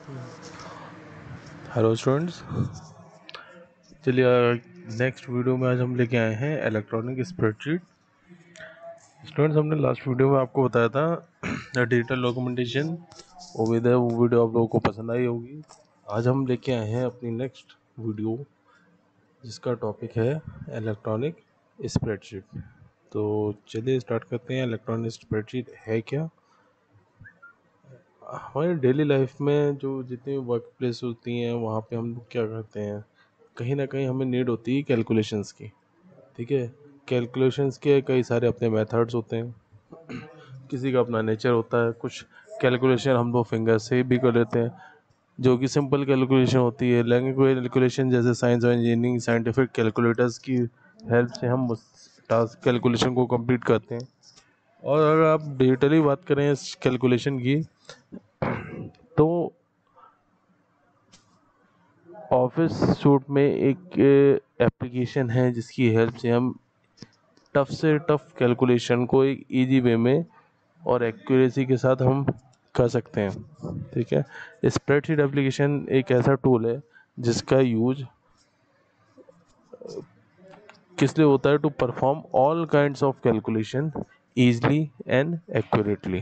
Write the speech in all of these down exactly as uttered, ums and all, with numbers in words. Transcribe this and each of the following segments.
Hello students. चलिए next video में आज हम लेके आए हैं इलेक्ट्रॉनिक स्प्रेडशीट। स्टूडेंट्स, हमने लास्ट वीडियो में आपको बताया था डिजिटल डॉक्यूमेंटेशन। उम्मीद है वो वीडियो आप लोगों को पसंद आई होगी। आज हम लेके आए हैं अपनी नेक्स्ट वीडियो जिसका टॉपिक है इलेक्ट्रॉनिक स्प्रेडशीट। तो चलिए स्टार्ट करते हैं। इलेक्ट्रॉनिक स्प्रेडशीट है क्या? हमारी डेली लाइफ में जो जितनी वर्क प्लेस होती हैं वहाँ पे हम लोग क्या करते हैं, कहीं ना कहीं हमें नीड होती है कैलकुलेशंस की। ठीक है, कैलकुलेशंस के कई सारे अपने मेथड्स होते हैं, किसी का अपना नेचर होता है। कुछ कैलकुलेशन हम लोग फिंगर से भी कर लेते हैं जो कि सिंपल कैलकुलेशन होती है। लैंग्वेज कैलकुलेशन जैसे साइंस और इंजीनियरिंग साइंटिफिक कैलकुलेटर्स की हेल्प से हम उस टास्क कैलकुलेशन को कंप्लीट करते हैं। और अगर आप डिजिटली बात करें इस कैलकुलेशन की, तो ऑफिस सूट में एक एप्लीकेशन है जिसकी हेल्प से हम टफ से टफ कैलकुलेशन को एक इजी वे में और एक्यूरेसी के साथ हम कर सकते हैं। ठीक है, स्प्रेडशीट एप्लीकेशन एक ऐसा टूल है जिसका यूज किस लिए होता है? To perform all kinds of calculation easily and accurately.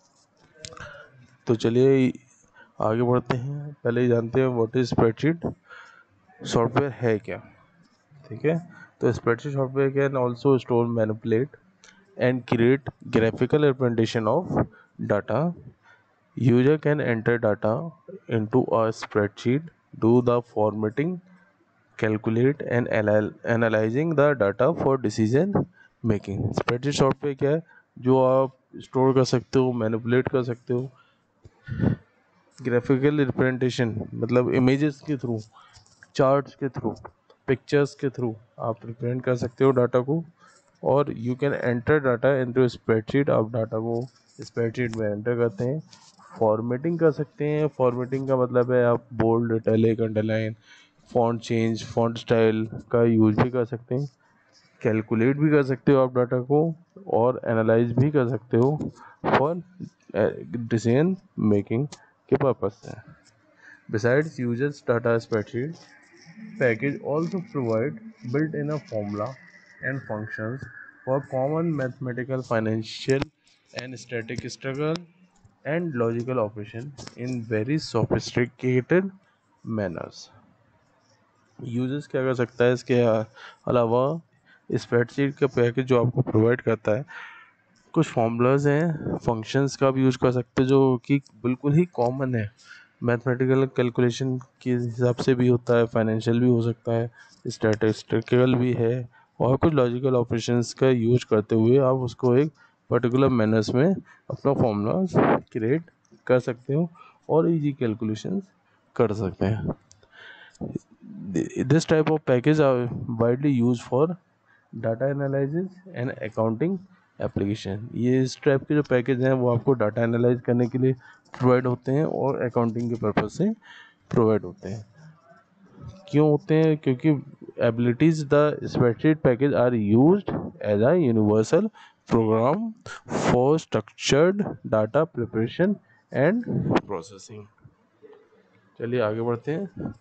तो चलिए आगे बढ़ते हैं। पहले ही जानते हैं व्हाट इज स्प्रेडशीट सॉफ्टवेयर है क्या। ठीक है, तो spreadsheet software can also store, manipulate and create graphical representation of data. User can enter data into a spreadsheet, do the formatting, calculate and anal- analyzing the data for decision making. Spreadsheet software क्या है? जो आप store कर सकते हो, manipulate कर सकते हो। ग्राफिकल रिप्रेजेंटेशन मतलब इमेजेस के थ्रू, चार्ट्स के थ्रू, पिक्चर्स के थ्रू आप रिप्रेजेंट कर सकते हो डाटा को। और you can enter data into spreadsheet. आप डाटा को स्प्रेडशीट में एंटर करते हैं। फॉर्मेटिंग कर सकते हैं। फॉर्मेटिंग का मतलब है आप bold, italic, underline, font change, font style का यूज भी कर सकते हैं। कैलकुलेट भी कर सकते हो आप डाटा को, और एनालाइज भी कर सकते हो फॉर डिसीजन मेकिंग के पर्पज से। Besides users data spreadsheet package also provide built-in a formula and functions for common mathematical, financial and statistical and logical operation in very sophisticated manners. Users क्या कर सकता है इसके अलावा? स्प्रेडशीट का package जो आपको प्रोवाइड करता है, कुछ फॉर्मूलाज हैं, फंक्शंस का भी यूज कर सकते हैं जो कि बिल्कुल ही कॉमन है। मैथमेटिकल कैलकुलेशन के हिसाब से भी होता है, फाइनेंशियल भी हो सकता है, स्टैटिस्टिकल भी है, और कुछ लॉजिकल ऑपरेशंस का यूज करते हुए आप उसको एक पर्टिकुलर मैनर्स में अपना फॉर्मूलाज क्रिएट कर सकते हो और इजी कैलकुलेशंस कर सकते हैं। This type of package are widely use for data analysis and accounting application. ये इस टाइप के जो पैकेज हैं वो आपको डाटा एनालाइज करने के लिए प्रोवाइड होते हैं और अकाउंटिंग के पर्पज से प्रोवाइड होते हैं। क्यों होते हैं? क्योंकि abilities the spreadsheet package are used as a universal program for structured data preparation and processing. चलिए आगे बढ़ते हैं।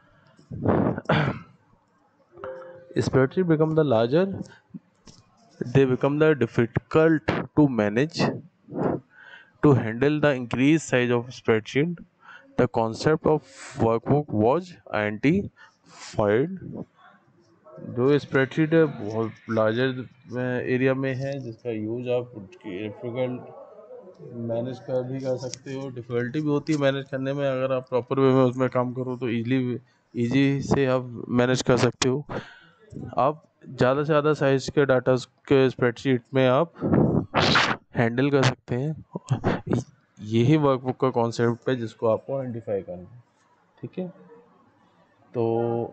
Spreadsheet become the larger, they become the difficult to manage. To handle the increased size of spreadsheet, the concept of workbook was identified. जो spreadsheet है बहुत larger area में है जिसका यूज आप डिफिकल्ट मैनेज कर भी कर सकते हो। डिफ़िकल्टी भी होती है मैनेज करने में, अगर आप प्रॉपर वे में उसमें काम करो तो इजीली इजी से आप मैनेज कर सकते हो। आप ज़्यादा से ज़्यादा साइज के डाटा के स्प्रेडशीट में आप हैंडल कर सकते हैं। यही वर्कबुक का कॉन्सेप्ट है जिसको आपको आइडेंटिफाई करना है। ठीक है, तो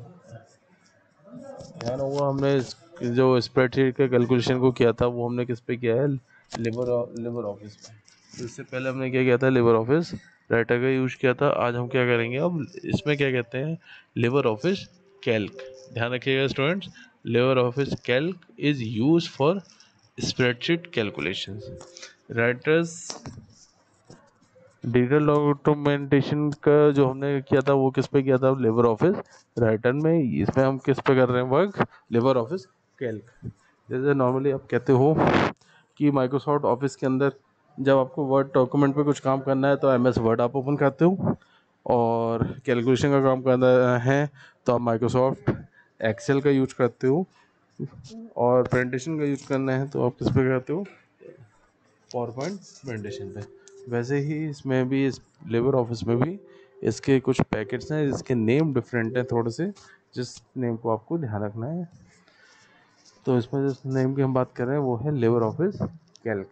ध्यान होगा हमने जो स्प्रेडशीट के कैलकुलेशन को किया था वो हमने किस पे किया है? लिबर लिबर ऑफिस पे। तो इससे पहले हमने क्या किया था? लिबर ऑफिस राइटर का यूज किया था। आज हम क्या करेंगे? अब इसमें क्या कहते हैं? Libre Office Calc. ध्यान रखिएगा students, Libre Office Calc is use for spreadsheet calculations. Writers digital documentation का जो हमने किया था वो किस पे किया था, लिबर ऑफिस राइटर में। इसमें हम किस पे कर रहे हैं वर्क, लिबर ऑफिस कैल्क। जैसे नॉर्मली आप कहते हो कि माइक्रोसॉफ्ट ऑफिस के अंदर जब आपको वर्ड डॉक्यूमेंट पे कुछ काम करना है तो एम एस वर्ड आप ओपन करते हो, और कैलकुलेशन का काम करना है तो आप माइक्रोसॉफ्ट एक्सेल का यूज करते हो, और प्रेजेंटेशन का यूज करना है तो आप किस पे करते हो, पावर पॉइंट प्रेजेंटेशन पे। वैसे ही इसमें भी, इस लेबर ऑफिस में भी इसके कुछ पैकेट्स हैं जिसके नेम डिफरेंट हैं थोड़े से, जिस नेम को आपको ध्यान रखना है। तो इसमें जिस नेम की हम बात कर रहे हैं वो है लेबर ऑफिस कैल्क।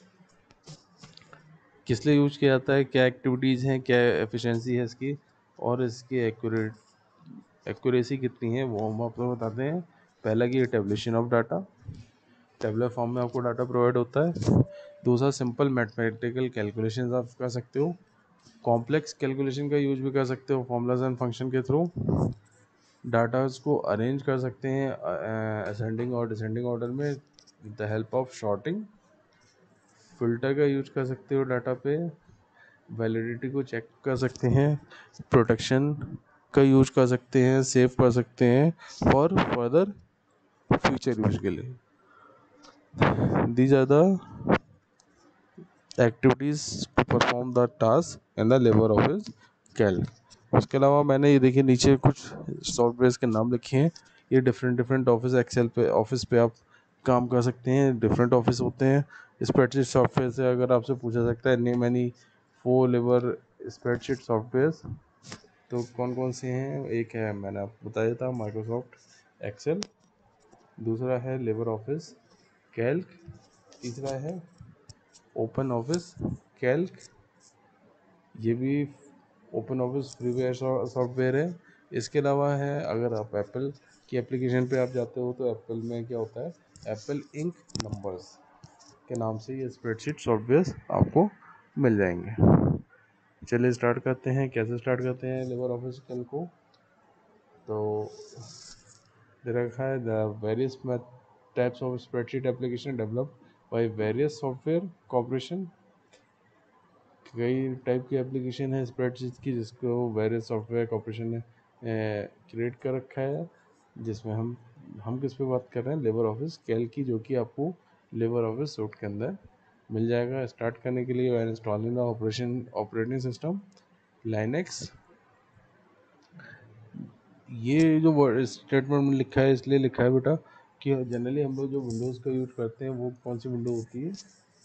किस लिए यूज किया जाता है, क्या एक्टिविटीज़ हैं, क्या एफिशिएंसी है इसकी, और इसकी एक्यूरेट एक्यूरेसी कितनी है वो हम आपको बताते हैं। पहला कि tabulation of data, tabular form में आपको डाटा प्रोवाइड होता है। दूसरा, सिंपल मैथमेटिकल कैलकुलेशंस आप कर सकते हो, कॉम्प्लेक्स कैलकुलेशन का यूज भी कर सकते हो फॉर्मूलाज एंड फंक्शन के थ्रू। डाटाज को अरेंज कर सकते हैं असेंडिंग और डिसेंडिंग ऑर्डर में with the help of sorting. Filter का यूज कर सकते हो डाटा पे, वैलिडिटी को चेक कर सकते हैं, प्रोटेक्शन का यूज कर सकते हैं, सेव कर सकते हैं फॉर फर्दर फ्यूचर यूज के लिए। These are the activities to perform the task in the Libre Office Calc. उसके अलावा मैंने ये देखिए नीचे कुछ सॉफ्टवेयर के नाम लिखे हैं। ये डिफरेंट डिफरेंट ऑफिस एक्सेल पे ऑफिस पे आप काम कर सकते हैं, डिफरेंट ऑफिस होते हैं। स्प्रेडशीट सॉफ्टवेयर से अगर आपसे पूछा सकता है name any four Libre spreadsheet software, तो कौन कौन से हैं, एक है मैंने आपको बताया था माइक्रोसॉफ्ट एक्सेल, दूसरा है लेबर ऑफिस कैल्क, तीसरा है ओपन ऑफिस कैल्क, ये भी ओपन ऑफिस फ्रीवेयर सॉफ्टवेयर है। इसके अलावा है, अगर आप एप्पल की एप्लीकेशन पे आप जाते हो तो एप्पल में क्या होता है, एप्पल इंक नंबर्स के नाम से ये स्प्रेडशीट सॉफ्टवेयर आपको मिल जाएंगे। चलिए स्टार्ट करते हैं। कैसे स्टार्ट करते हैं लेबर ऑफिस कैल्क को, तो दे रखा है the various types of spreadsheet application developed by various software corporation. कई टाइप की एप्लीकेशन है स्प्रेडशीट की जिसको वेरियस सॉफ्टवेयर कॉर्पोरेशन ने क्रिएट कर रखा है, जिसमें हम हम किस पे बात कर रहे हैं, लेबर ऑफिस कैल्क की, जो कि आपको लेबर ऑफिस सूट के अंदर मिल जाएगा। स्टार्ट करने के लिए when installing the operation operating system Linux, ये जो स्टेटमेंट में लिखा है इसलिए लिखा है बेटा कि जनरली हम लोग जो विंडोज़ का यूज करते हैं वो कौन सी विंडो होती है,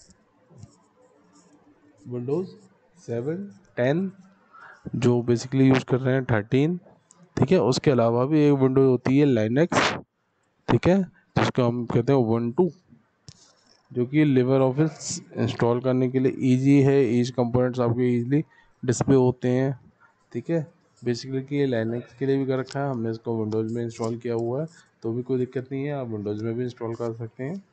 विंडोज़ सेवन टेन, जो बेसिकली यूज़ कर रहे हैं थर्टीन, ठीक है। उसके अलावा भी एक विंडो होती है लाइनेक्स, ठीक है, जिसको हम कहते हैं उबुंटू, जो कि लिबर ऑफिस इंस्टॉल करने के लिए इजी है, ईच कंपोनेंट्स आपके इजीली डिस्प्ले होते हैं, ठीक है। बेसिकली कि ये लाइनेक्स के लिए भी कर रखा है, हमने इसको विंडोज़ में इंस्टॉल किया हुआ है तो भी कोई दिक्कत नहीं है, आप विंडोज़ में भी इंस्टॉल कर सकते हैं।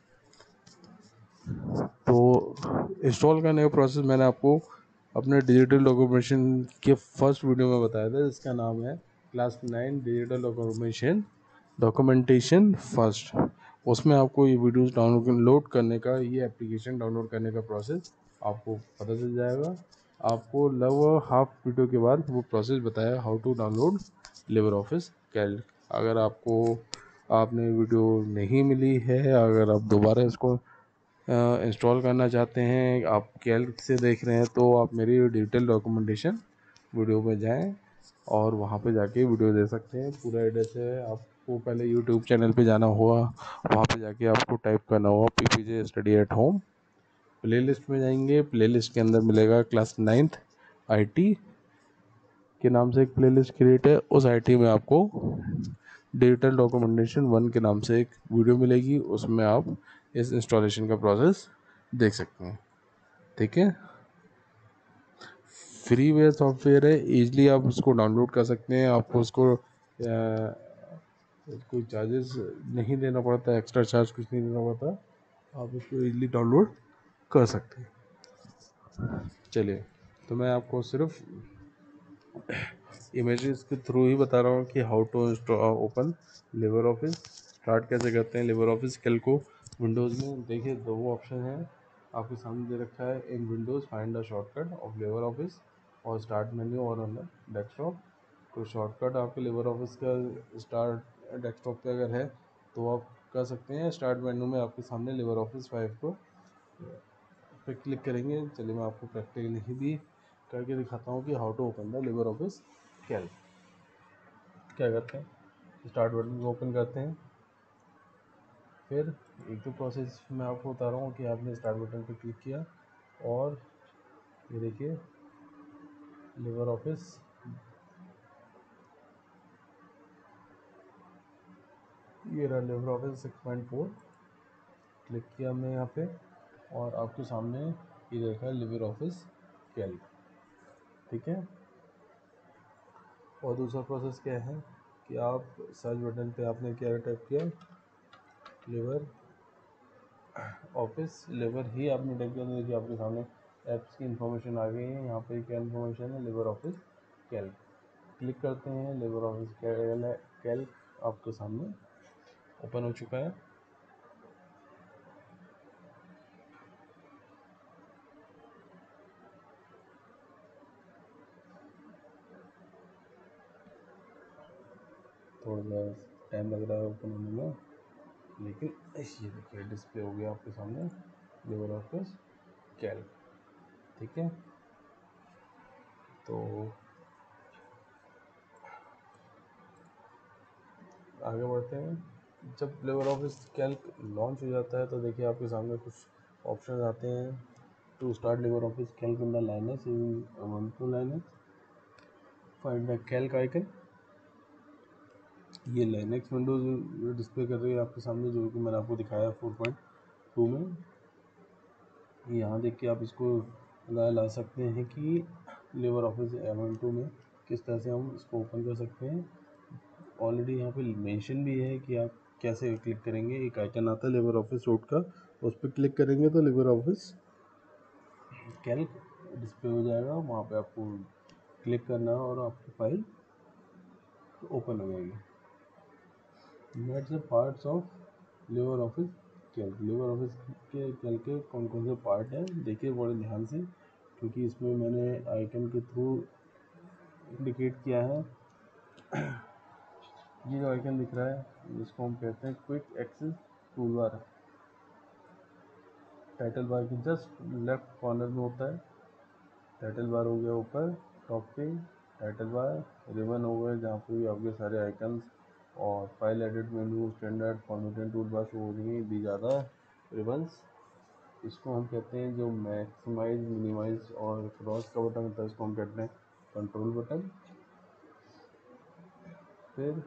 तो इंस्टॉल करने का प्रोसेस मैंने आपको अपने डिजिटल डॉक्यूमेंटेशन के फर्स्ट वीडियो में बताया था, जिसका नाम है class nine digital documentation documentation first. उसमें आपको ये वीडियोस डाउनलोड करने का, ये एप्लीकेशन डाउनलोड करने का प्रोसेस आपको पता चल जाएगा। आपको लगभग हाफ वीडियो के बाद वो प्रोसेस बताया how to download Libre Office Calc. अगर आपको आपने वीडियो नहीं मिली है, अगर आप दोबारा इसको इंस्टॉल करना चाहते हैं, आप कैल्क से देख रहे हैं, तो आप मेरी डिजिटल डॉक्यूमेंटेशन वीडियो में जाएं और वहाँ पे जाके वीडियो दे सकते हैं। पूरा एड्रेस है, आपको पहले यूट्यूब चैनल पे जाना होगा, वहाँ पे जाके आपको टाइप करना होगा P P J study at home, playlist में जाएंगे, प्लेलिस्ट के अंदर मिलेगा क्लास नाइन्थ आई टी के नाम से एक प्लेलिस्ट क्रिएट है, उस आई टी में आपको डिजिटल डॉक्यूमेंटेशन वन के नाम से एक वीडियो मिलेगी, उसमें आप इस इंस्टॉलेशन का प्रोसेस देख सकते हैं, ठीक है। फ्रीवेयर सॉफ्टवेयर है, ईजिली आप उसको डाउनलोड कर सकते हैं, आपको उसको कोई चार्जेस नहीं देना पड़ता, एक्स्ट्रा चार्ज कुछ नहीं देना पड़ता, आप उसको ईजिली डाउनलोड कर सकते हैं। चलिए, तो मैं आपको सिर्फ इमेजेस के थ्रू ही बता रहा हूँ कि how to open Libre Office, start कैसे करते हैं लिबर ऑफिस कैल्क को। विंडोज़ में देखिए दो ऑप्शन हैं, आपके सामने दे रखा है in Windows find the shortcut of Libre Office और स्टार्ट मेन्यू और ऑन द डेस्कटॉप। तो शॉर्टकट आपके लिबर ऑफिस का स्टार्ट डेस्कटॉप पे अगर है तो आप कर सकते हैं। स्टार्ट मेन्यू में आपके सामने लिबर ऑफिस फाइव को पे क्लिक करेंगे। चलिए मैं आपको प्रैक्टिकली भी करके दिखाता हूँ कि how to open the Libre Office Calc. क्या करते हैं, स्टार्ट बटन को ओपन करते हैं। फिर एक तो प्रोसेस मैं आपको बता रहा हूँ कि आपने स्टार्ट बटन पर क्लिक किया और ये देखिए लिबर ऑफिस ये रहा Libre Office six point four. Click किया हमने यहाँ पे और आपके सामने ये देखा है लिबर ऑफिस कैल्क। ठीक है, और दूसरा प्रोसेस क्या है कि आप सर्च बटन पे आपने क्या टाइप किया, लिबर ऑफिस लिबर ही आपने टाइप किया। देखिए आपके सामने ऐप्स की इंफॉर्मेशन आ गई है। यहाँ पे क्या इंफॉर्मेशन है, लिबर ऑफिस कैल्क। क्लिक करते हैं, लिबर ऑफिस कैल्क आपके सामने ओपन हो चुका है। थोड़ा सा टाइम लग रहा है ओपन होने में, लेकिन ये देखिए डिस्प्ले हो गया आपके सामने लिबर ऑफिस कैल्क। ठीक है, तो आगे बढ़ते हैं। जब लिबर ऑफिस कैल्क लॉन्च हो जाता है तो देखिए आपके सामने कुछ ऑप्शन आते हैं। To start Libre Office Calc in the Linux in one two Linux find the Calc icon. ये लाइनक्स विंडोज डिस्प्ले कर रही है आपके सामने, जो कि मैंने आपको दिखाया फोर पॉइंट टू में। यहाँ देख के आप इसको ला ला सकते हैं कि लिबर ऑफिस एवन टू में किस तरह से हम इसको ओपन कर सकते हैं। ऑलरेडी यहाँ पे मेंशन भी है कि आप कैसे क्लिक करेंगे। एक आइकन आता है लिबर ऑफिस सूट का, उस पर क्लिक करेंगे तो लिबर ऑफिस कैल्क डिस्प्ले हो जाएगा। वहाँ पे आपको क्लिक करना है और आपकी फाइल ओपन हो जाएगी। Next parts of Libre Office Calc. Libre Office के कैल्क के कौन कौन से पार्ट हैं देखिए बड़े ध्यान से, क्योंकि इसमें मैंने आइकन के थ्रू इंडिकेट किया है। ये जो आइकन दिख रहा है जिसको हम कहते हैं quick access tool bar, title bar की जस्ट लेफ्ट कॉर्नर में होता है। टाइटल बार हो गया ऊपर टॉप पे, टाइटल बार रिबन हो गए जहाँ पे आपके सारे आइकन्स और file edit menu standard formatting tool bar हो रही है, दी ज़्यादा रिबन्स। इसको हम कहते हैं जो मैक्सिमाइज मिनिमाइज और क्रॉस का बटन होता है, इसको हम कहते हैं कंट्रोल बटन। फिर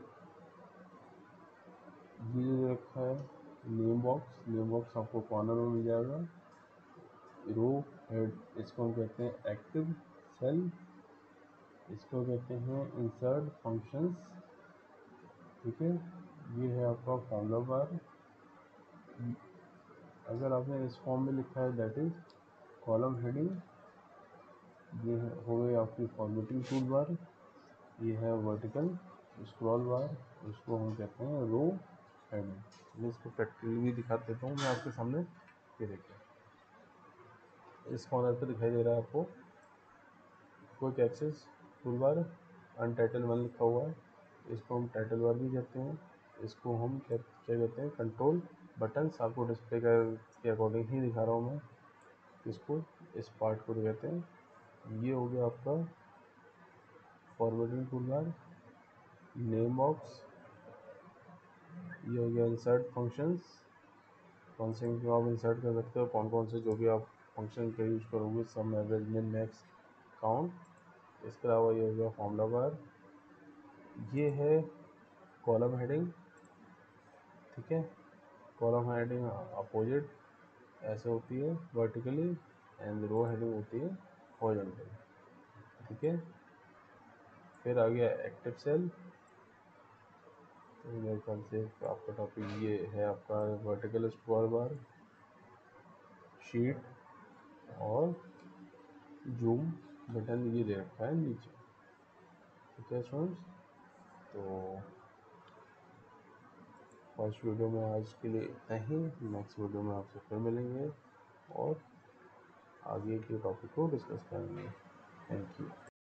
ये जो रखा है नेम बॉक्स, नेम बॉक्स आपको कॉर्नर में मिल जाएगा। रो हेड, इसको हम कहते हैं एक्टिव सेल, इसको कहते हैं इंसर्ट फंक्शंस। ठीक है, ये है आपका फॉर्मूला बार। अगर आपने इस फॉर्म में लिखा है दैट इज कॉलम हेडिंग। ये हो गई आपकी फॉर्मेटिंग टूल बार। ये है वर्टिकल स्क्रॉल बार, इसको हम कहते हैं रो हेडिंग। मैं इसको प्रैक्टिकली भी दिखा देता हूँ मैं आपके सामने। ये देखिए इस कॉर्नर पे दिखाई दे रहा है आपको quick access tool bar, untitled one लिखा हुआ है। इसको हम टाइटल बार भी कहते हैं। इसको हम क्या क्या कहते हैं कंट्रोल बटन्स। आपको डिस्प्ले का के अकॉर्डिंग ही दिखा रहा हूँ मैं इसको, इस पार्ट को कहते हैं। ये हो गया आपका forwarding tool bar, name box, ये हो गया इंसर्ट फंक्शंस। कौन से को आप इंसर्ट कर सकते हो, कौन कौन से जो भी आप फंक्शन का यूज़ करोगे, sum average min max count. इसके अलावा ये हो गया फॉर्मूला बार। ये है कॉलम हेडिंग। ठीक है, कॉलम हेडिंग अपोजिट ऐसे होती है वर्टिकली, एंड रो हेडिंग होती है हॉरिजॉन्टली। ठीक है, फिर आ गया एक्टिव सेल। तो मेरे ख्याल से आपका टॉपिक ये है आपका वर्टिकल स्क्रॉल बार, शीट और जूम बटन ये दे रखा है नीचे। ठीक है स्टूडेंट्स, तो फर्स्ट वीडियो में आज के लिए इतना ही। नेक्स्ट वीडियो में आपसे फिर मिलेंगे और आगे के टॉपिक को डिस्कस करेंगे। Thank you.